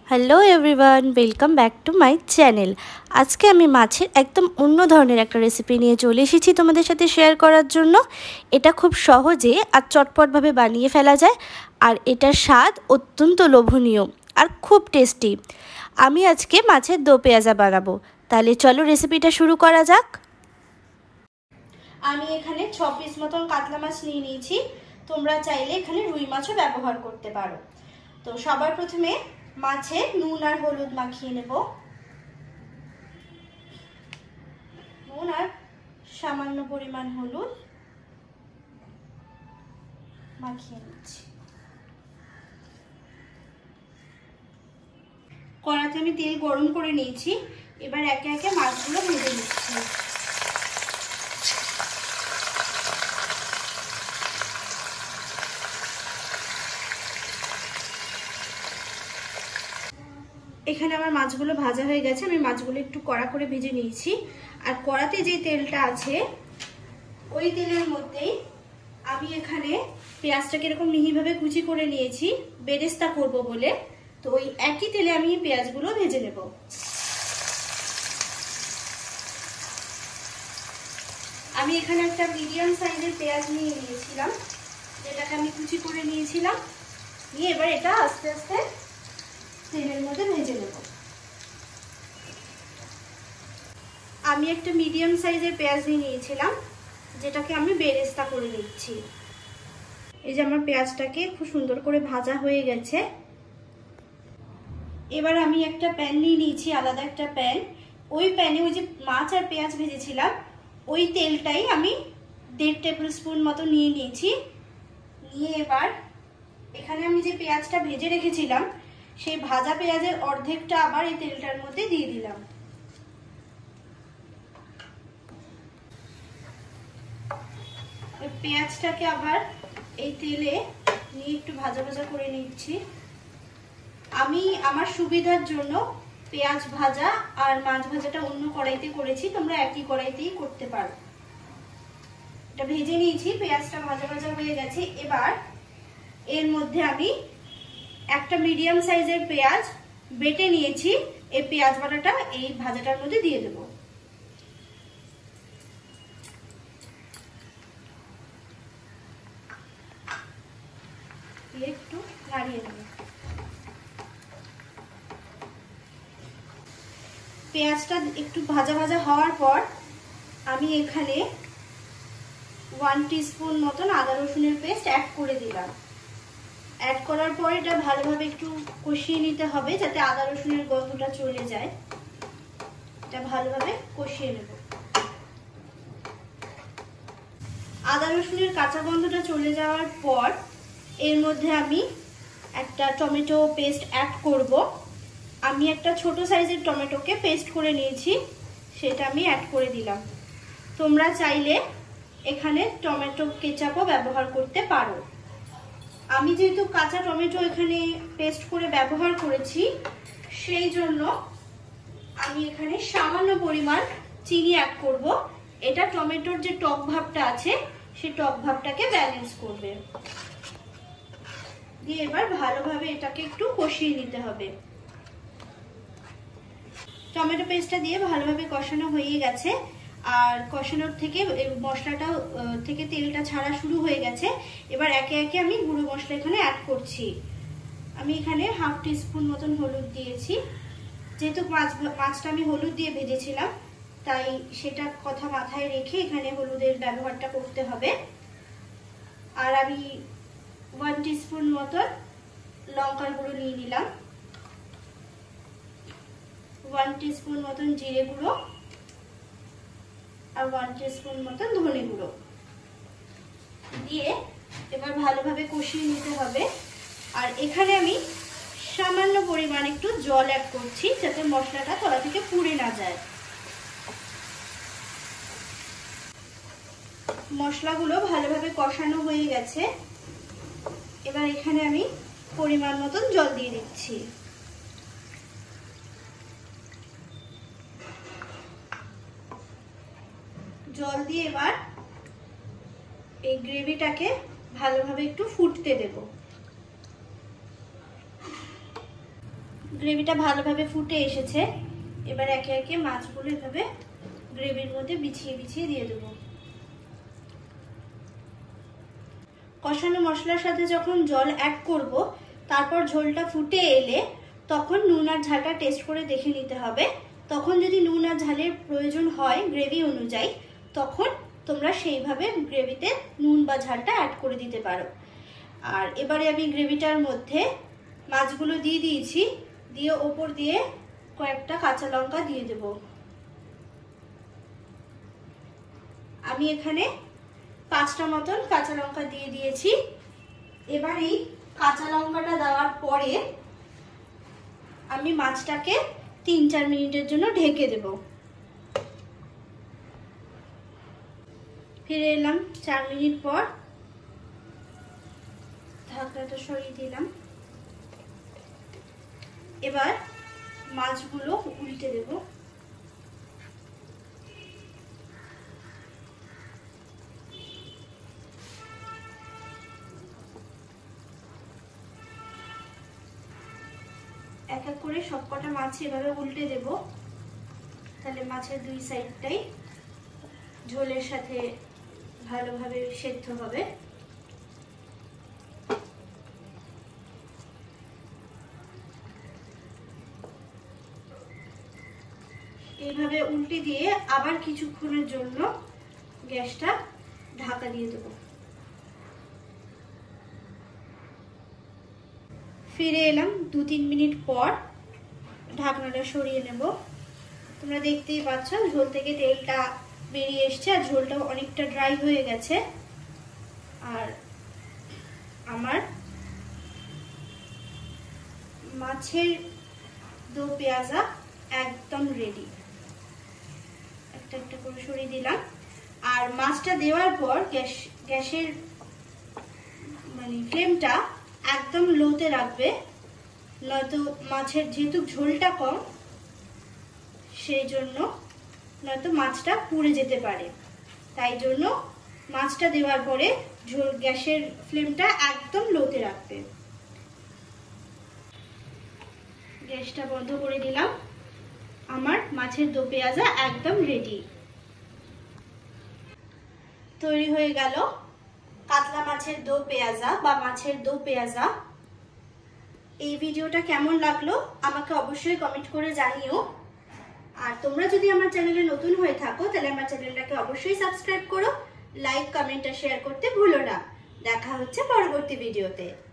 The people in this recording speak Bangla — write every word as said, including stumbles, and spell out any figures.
Hello everyone, welcome back to my channel. আজকে আমি মাছের একদম অন্য ধরনের একটা রেসিপি নিয়ে চলে এসেছি তোমাদের সাথে শেয়ার করার জন্য। এটা খুব সহজে আর চটপটভাবে বানিয়ে ফেলা যায়, আর এটার স্বাদ অত্যন্ত লোভনীয় আর খুব টেস্টি। আমি আজকে মাছের দো পেঁয়াজা বানাবো। তাহলে চলো রেসিপিটা শুরু করা যাক। আমি এখানে ছ পিস মতন কাতলা মাছ নিয়ে নিয়েছি। তোমরা চাইলে এখানে রুই মাছও ব্যবহার করতে পারো। তো সবার প্রথমে মাছে নুন আর হলুদ মাখিয়ে নেব। নুন আর সামান্য পরিমাণ হলুদ মাখিয়ে নিচ্ছি। কড়াতে আমি তেল গরম করে নিয়েছি। এবার একে একে মাছগুলো ভেজে নিচ্ছি। এখানে আমার মাছগুলো ভাজা হয়ে গেছে। আমি মাছগুলো একটু কড়া করে ভেজে নিয়েছি। আর কড়াতে যে তেলটা আছে ওই তেলের মধ্যেই আমি এখানে পেঁয়াজটাকে এরকম মিহিভাবে কুচি করে নিয়েছি, বেরেস্তা করব বলে। তো ওই একই তেলে আমি পেঁয়াজগুলো ভেজে নেব। আমি এখানে একটা মিডিয়াম সাইজের পেঁয়াজ নিয়ে নিয়েছিলাম, যেটাকে আমি কুচি করে নিয়েছিলাম। নিয়ে এবার এটা আস্তে আস্তে তেলের মধ্যে ভেজে নেব। আমি একটা মিডিয়াম সাইজের পেঁয়াজ নিয়ে নিয়েছিলাম, যেটাকে আমি বেরেস্তা করে নিচ্ছি। এই যে আমার পেঁয়াজটাকে খুব সুন্দর করে ভাজা হয়ে গেছে। এবার আমি একটা প্যান নিয়ে নিয়েছি, আলাদা একটা প্যান। ওই প্যানে ওই যে মাছ আর পেঁয়াজ ভেজেছিলাম ওই তেলটাই আমি দেড় টেবিল স্পুন মতো নিয়ে নিয়েছি। নিয়ে এবার এখানে আমি যে পেঁয়াজটা ভেজে রেখেছিলাম সেই ভাজা পেঁয়াজের অর্ধেকটা আবার এই তেলটার মধ্যে দিয়ে দিলাম। পেঁয়াজটাকে আবার এই তেলে নিয়ে একটু ভাজা ভাজা করে নিচ্ছি। আমি আমার সুবিধার জন্য পেঁয়াজ ভাজা আর মাছ ভাজাটা অন্য কড়াইতে করেছি, তোমরা একই কড়াইতেই করতে পারো। এটা ভেজে নিয়েছি, পেঁয়াজটা ভাজা ভাজা হয়ে গেছে। এবার এর মধ্যে আমি একটা মিডিয়াম সাইজের পেঁয়াজ বেটে নিয়েছি, এই পেঁয়াজ বাটাটা এই ভাজাটার মধ্যে দিয়ে দেব। একটু নাড়িয়ে দেব। পেঁয়াজটা একটু ভাজা ভাজা হওয়ার পর আমি এখানে ওয়ান টিস্পুন মতন আদা রসুনের পেস্ট অ্যাড করে দিলাম। অ্যাড করার পর এটা ভালোভাবে একটু কষিয়ে নিতে হবে, যাতে আদা রসুনের গন্ধটা চলে যায়। এটা ভালোভাবে কষিয়ে নেব। আদা রসুনের কাঁচা গন্ধটা চলে যাওয়ার পর এর মধ্যে আমি একটা টমেটো পেস্ট অ্যাড করব। আমি একটা ছোট সাইজের টমেটোকে পেস্ট করে নিয়েছি, সেটা আমি অ্যাড করে দিলাম। তোমরা চাইলে এখানে টমেটো কেচাপও ব্যবহার করতে পারো। আমি যেহেতু কাঁচা টমেটো এখানে পেস্ট করে ব্যবহার করেছি, সেই জন্য আমি এখানে সামান্য পরিমাণ চিনি অ্যাড করব। এটা টমেটোর যে টক ভাবটা আছে সেই টক ভাবটাকে ব্যালেন্স করবে। দিয়ে এবার ভালোভাবে এটাকে একটু কষিয়ে নিতে হবে। টমেটো পেস্টটা দিয়ে ভালোভাবে কষানো হয়ে গেছে, আর কষানোর থেকে মশলাটা থেকে তেলটা ছাড়া শুরু হয়ে গেছে। এবার একে একে আমি গুঁড়ো মশলা এখানে অ্যাড করছি। আমি এখানে হাফ টিস্পুন মতন হলুদ দিয়েছি। যেহেতু মাছ মাছটা আমি হলুদ দিয়ে ভেজেছিলাম, তাই সেটা কথা মাথায় রেখে এখানে হলুদের ব্যবহারটা করতে হবে। আর আমি ওয়ান টিস্পুন মতন লঙ্কার গুঁড়ো নিয়ে নিলাম, ওয়ান টিস্পুন মতন জিরে গুঁড়ো আর ওয়ান টিস্পুন মতন ধনে গুঁড়ো দিয়ে এবার ভালোভাবে কষিয়ে নিতে হবে। আর এখানে আমি সামান্য পরিমাণ একটু জল অ্যাড করছি, যাতে মশলাটা তলা থেকে পুড়ে না যায়। মশলাগুলো ভালোভাবে কষানো হয়ে গেছে। এবার এখানে আমি পরিমাণ মতন জল দিয়ে দিচ্ছি। জল দিয়ে এবার এই গ্রেভিটাকে ভালোভাবে একটু ফুটতে দেব। গ্রেভিটা ভালোভাবে ফুটে এসেছে। এবার একে একে মাছগুলো এভাবে গ্রেভির মধ্যে বিছিয়ে বিছিয়ে দিয়ে দেবো। কষানো মশলার সাথে যখন জল অ্যাড করব, তারপর ঝোলটা ফুটে এলে তখন নুন আর ঝালটা টেস্ট করে দেখে নিতে হবে। তখন যদি নুন আর ঝালের প্রয়োজন হয় গ্রেভি অনুযায়ী, তখন তোমরা সেইভাবে গ্রেভিতে নুন বা ঝালটা অ্যাড করে দিতে পারো। আর এবারে আমি গ্রেভিটার মধ্যে মাছগুলো দিয়ে দিয়েছি, দিয়ে ওপর দিয়ে কয়েকটা কাঁচা লঙ্কা দিয়ে দেব। আমি এখানে পাঁচটা মতন কাঁচা লঙ্কা দিয়ে দিয়েছি। এবার এই কাঁচা লঙ্কাটা দেওয়ার পরে আমি মাছটাকে তিন চার মিনিটের জন্য ঢেকে দেব। ফিরে এলাম চার মিনিট পর, ঢাকনাটা সরিয়ে দিলাম। এবার মাছগুলো উল্টে দেব। এক এক করে সবকটা মাছ এভাবে উল্টে দেব, তাহলে মাছের দুই সাইডটাই ঝোলের সাথে ভালোভাবে সেদ্ধ হবে। এইভাবে উল্টে দিয়ে আবার কিছুক্ষণের জন্য গ্যাসটা ঢাকা দিয়ে দেব। ফিরে এলাম দু তিন মিনিট পর, ঢাকনাটা সরিয়ে নেব। তোমরা দেখতেই পাচ্ছ ঝোল থেকে তেলটা বেরিয়ে এসছে আর ঝোলটাও অনেকটা ড্রাই হয়ে গেছে। আর আমার মাছের দো পেঁয়াজা একদম রেডি। একটা একটা করে সরিয়ে দিলাম। আর মাছটা দেওয়ার পর গ্যাস গ্যাসের মানে ফ্লেমটা একদম লোতে রাখবে, নয়তো মাছের যেহেতু ঝোলটা কম সেই জন্য নয়তো মাছটা পুড়ে যেতে পারে। তাই জন্য মাছটা দেওয়ার পরে ঝোল গ্যাসের ফ্লেমটা একদম লোতে রাখবে। গ্যাসটা বন্ধ করে দিলাম। আমার মাছের দো পেঁয়াজা একদম রেডি। তৈরি হয়ে গেল কাতলা মাছের দো পেঁয়াজা বা মাছের দো পেঁয়াজা। এই ভিডিওটা কেমন লাগলো আমাকে অবশ্যই কমেন্ট করে জানিও। আর তোমরা যদি আমার চ্যানেলে নতুন হয়ে থাকো তাহলে আমার চ্যানেলটাকে অবশ্যই সাবস্ক্রাইব করো, লাইক কমেন্ট আর শেয়ার করতে ভুলো না। দেখা হচ্ছে পরবর্তী ভিডিওতে।